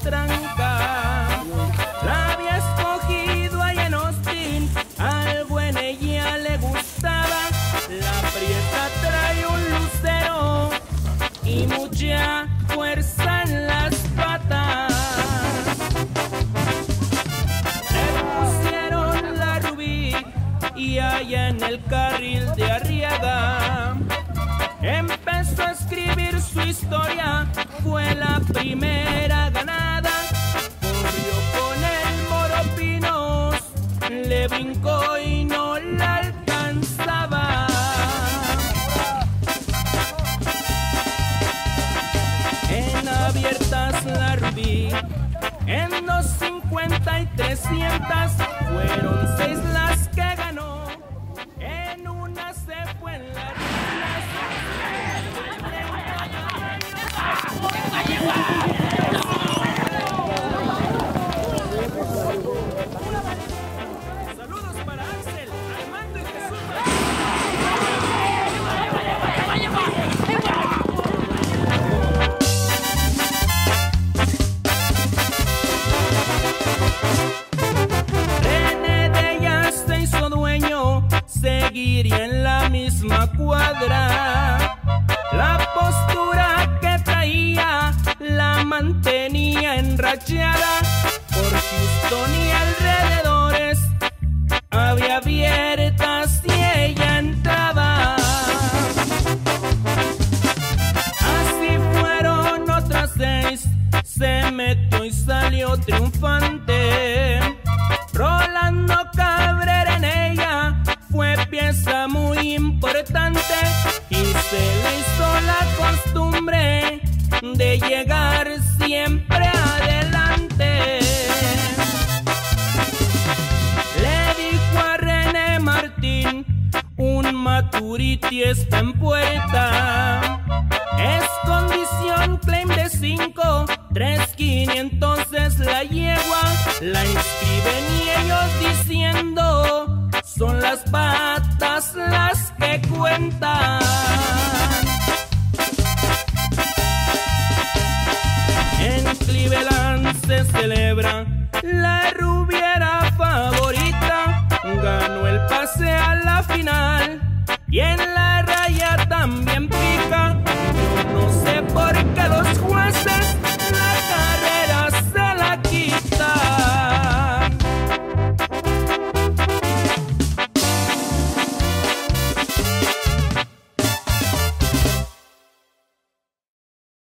potranca. La había escogido allá en Austin, algo en ella le gustaba. La prieta trae un lucero y mucha fuerza en las patas. Le pusieron la Rubí y allá en el carril de Arriaga empezó a escribir su historia. Fue la primera ganada, corrió con el Moro Pinos, le brincó y no la alcanzaba. En abiertas la Rubí, en 250 y 300, fueron 6 las que ganó. En una se fue en la saludos para Axel, Armando y Jesús. René de ella se hizo dueño, seguiría en la misma cuadra. La postura que traía la mantenía enrachada. Por Houston y alrededores había abiertas y ella entraba. Así fueron otras 6, se metió y salió triunfante. Rolando Cabrera en ella fue pieza muy importante y se le hizo la costumbre de llegar siempre adelante. Le dijo a René Martín, un Maturity está en puerta. Es condición claim de 5, 3,500 es la yegua. La inscriben y ellos diciendo, son las patas las que cuentan. En Cleveland se celebra la rubiera favorita. Ganó el pase a la final y en la raya también